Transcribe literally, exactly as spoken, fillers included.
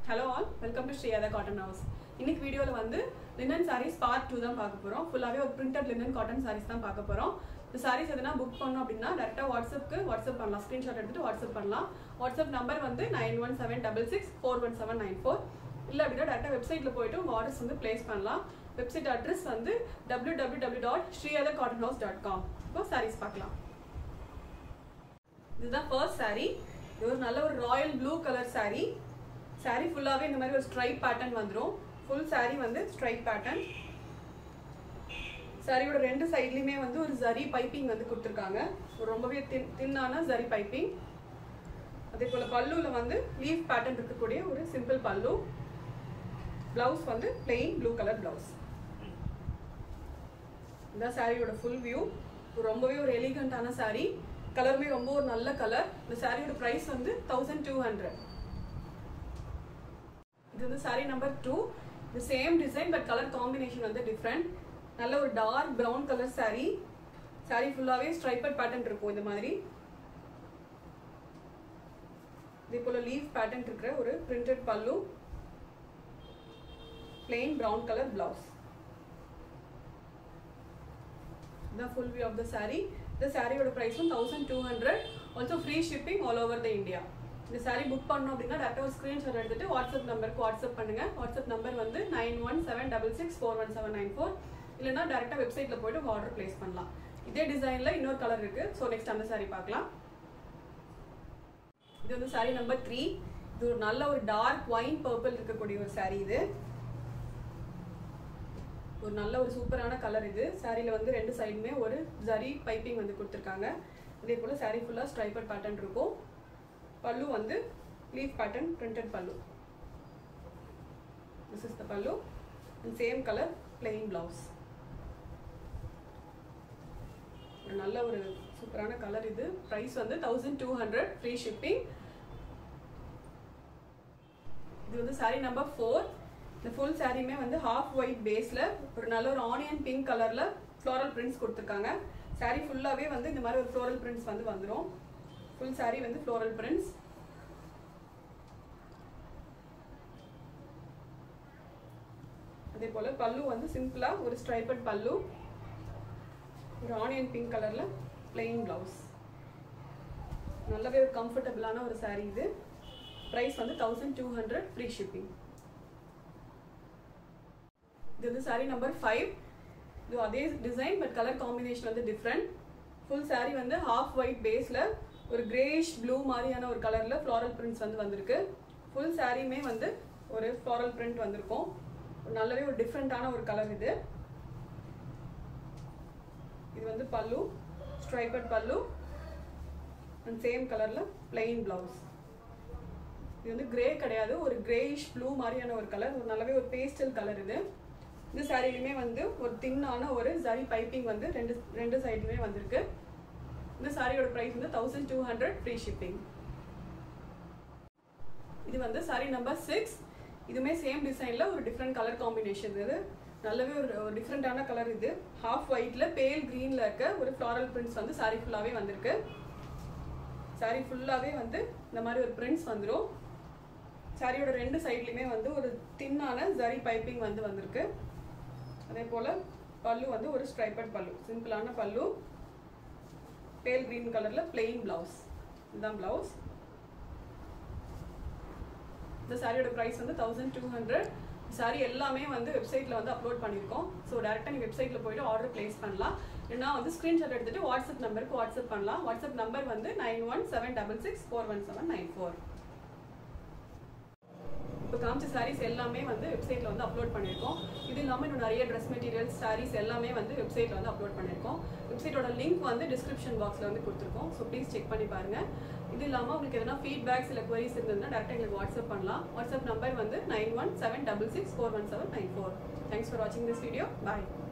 Hello all, welcome to Shriyada Cotton House. இன்னைக்கு வீடியோல வந்து linen sarees part two தான் பார்க்க போறோம். ஃபுல்லாவே ஒரு printed linen cotton sarees தான் பார்க்க போறோம். இந்த sarees எதனா புக் பண்ணனும் அப்படினா டைரக்டா வாட்ஸ்அப்க்கு வாட்ஸ்அப் பண்ணலாம். ஸ்கிரீன்ஷாட் எடுத்துட்டு வாட்ஸ்அப் பண்ணலாம். வாட்ஸ்அப் நம்பர் வந்து nine one seven six six four one seven nine four. இல்ல அப்படினா டைரக்டா வெப்சைட்ல போய்ட்டு உங்க ஆர்டர்ஸ் வந்து பிளேஸ் பண்ணலாம். வெப்சைட் அட்ரஸ் வந்து w w w dot shriyada cotton house dot com. இப்போ sarees பார்க்கலாம். இதுதான் first saree. இது ஒரு நல்ல ஒரு royal blue colour saree. saree ஃபுல்லாவே இந்த மாதிரி ஒரு ஸ்ட்ரைப் பேட்டர்ன் வந்துரும். ஃபுல் saree வந்து ஸ்ட்ரைப் பேட்டர்ன். சாரியோட ரெண்டு சைடுலயுமே வந்து ஒரு ஜரி பைப்பிங் வந்து கொடுத்திருக்காங்க. ரொம்பவே தின்னான ஜரி பைப்பிங். அதே போல பல்லுல வந்து லீஃப் பேட்டர்ன் இருக்கக்கூடிய ஒரு சிம்பிள் பல்லு. ப்ளவுஸ் வந்து plain ப்ளூ கலர் ப்ளவுஸ். இந்த சாரியோட ஃபுல் வியூ. ரொம்பவே ஒரு எலிகண்டான saree. கலருமே ரொம்ப ஒரு நல்ல கலர். இந்த சாரியோட பிரைஸ் வந்து twelve hundred. இது வந்து saree number two. The same design but color combination வந்து different. நல்ல ஒரு dark brown color saree. saree ஃபுல்லாவே striped pattern இருக்கும் இந்த மாதிரி. இதே போல leaf pattern இருக்கிற ஒரு printed பல்லு. plain brown color blouse. The full view of the saree. The saree oda price வந்து twelve hundred. Also free shipping all over the India. இந்த saree book பண்ணனும் அப்படினா டைரக்டா ஒரு ஸ்கிரீன்ஷாட் எடுத்துட்டு வாட்ஸ்அப் நம்பருக்கு வாட்ஸ்அப் பண்ணுங்க. வாட்ஸ்அப் நம்பர் வந்து nine one seven six six four one seven nine four. இல்லனா டைரக்டா வெப்சைட்ல போய்ட்டு உங்க ஆர்டர் பிளேஸ் பண்ணலாம். இதே டிசைன்ல இன்னொரு கலர் இருக்கு. சோ நெக்ஸ்ட் அந்த saree பார்க்கலாம். இது வந்து saree number three. இது ஒரு நல்ல ஒரு டார்க் வைன் பர்பிள் இருக்கக்கூடிய ஒரு saree இது. ஒரு நல்ல ஒரு சூப்பரான கலர் இது. சாரில வந்து ரெண்டு சைடுமே ஒரு ஜரி பைப்பிங் வந்து கொடுத்திருக்காங்க. இதே போல saree ஃபுல்லா ஸ்ட்ரைப்பட் பேட்டர்ன் இருக்கும். பல்லு வந்து leaf pattern printed pallu. This is the pallu and same color plain blouse. ஒரு நல்ல ஒரு சூப்பரான கலர் இது. பிரைஸ் வந்து twelve hundred free shipping. இது வந்து saree number four. இந்த full saree வந்து half white baseல ஒரு நல்ல ஒரு onion pink கலர்ல floral prints கொடுத்திருக்காங்க. saree ஃபுல்லாவே வந்து இந்த மாதிரி ஒரு floral prints வந்து வந்துரும். full saree வந்து floral prints. அதே போல பல்லு வந்து சிம்பிளா ஒரு ஸ்ட்ரைப்பட் பல்லு. ஒரு onion pink கலர்ல plain blouse. நல்லவே ஒரு கம்ஃபர்ட்டபிளான ஒரு saree இது. பிரைஸ் வந்து twelve hundred free shipping. இது வந்து saree number five. இது அதே டிசைன் பட் கலர் காம்பினேஷன் வந்து டிஃபரண்ட். ஃபுல் saree வந்து half white பேஸ்ல ஒரு கிரேஷ் ப்ளூ மாதிரியான ஒரு கலர்ல floral prints வந்து வந்திருக்கு. ஃபுல் சாரியுமே வந்து ஒரு floral print வந்திருக்கும். ஒரு நல்லவே ஒரு டிஃபரண்டான ஒரு கலர் இது. இது வந்து பல்லு, ஸ்ட்ரைப்பட் பல்லு and சேம் கலர்ல plain blouse. இது வந்து கிரே கிடையாது, ஒரு கிரேஷ் ப்ளூ மாதிரியான ஒரு கலர். ஒரு நல்லவே ஒரு பேஸ்டல் கலர் இது. இந்த சாரியிலுமே வந்து ஒரு தின்னான ஒரு ஜரி பைப்பிங் வந்து ரெண்டு ரெண்டு சைடுமே வந்திருக்கு. இந்த சாரியோட பிரைஸ் வந்து twelve hundred free shipping. இது வந்து saree number six. இதுமே சேம் டிசைன்ல ஒரு டிஃபரண்ட் கலர் காம்பினேஷன் இது. நல்லவே ஒரு டிஃபரண்டான கலர் இது. ஹாஃப் ஒயிட்ல பேல் கிரீன்ல இருக்க ஒரு floral prints வந்து saree ஃபுல்லாவே வந்திருக்கு. saree ஃபுல்லாவே வந்து இந்த மாதிரி ஒரு prints வந்துரும். சாரியோட ரெண்டு சைடுலயுமே வந்து ஒரு தின்னான ஜரி பைப்பிங் வந்து வந்திருக்கு. அதே போல பல்லு வந்து ஒரு ஸ்ட்ரைப்பட் பல்லு, சிம்பிளான பல்லு. பேல் கிரீன் கலர்ல plain blouse. இதுதான் blouse. இந்த சாரியோட பிரைஸ் வந்து twelve hundred. சாரி எல்லாமே வந்து வெப்சைட்ல வந்து அப்லோட் பண்ணிருக்கோம். சோ டைரக்டா நீங்க வெப்சைட்ல போய்ட்டு ஆர்டர் பிளேஸ் பண்ணலாம். இல்லனா வந்து ஸ்கிரீன்ஷாட் எடுத்துட்டு வாட்ஸ்அப் நம்பருக்கு வாட்ஸ்அப் பண்ணலாம். வாட்ஸ்அப் நம்பர் வந்து nine one seven six six four one seven nine four. இப்போ காமிச்ச sarees எல்லாமே வந்து வெப்சைட்ல வந்து அப்லோட் பண்ணிருக்கோம். இது இல்லாம இன்னும் நிறைய Dress materials, sarees எல்லாமே வந்து வெப்சைட்ல வந்து அப்லோட் பண்ணிருக்கோம். வெப்சைட்டோட லிங்க் வந்து டிஸ்கிரிப்ஷன் பாக்ஸ்ல வந்து கொடுத்திருக்கோம். சோ ப்ளீஸ் செக் பண்ணி பாருங்க. இது இல்லாம உங்களுக்கு எதனா ஃபீட்பேக்ஸ் இல்ல queries இருந்ததுன்னா டைரக்டா எங்களுக்கு வாட்ஸ்அப் பண்ணலாம். வாட்ஸ்அப் நம்பர் வந்து nine one seven six six four one seven nine four. Thanks for watching this video. Bye.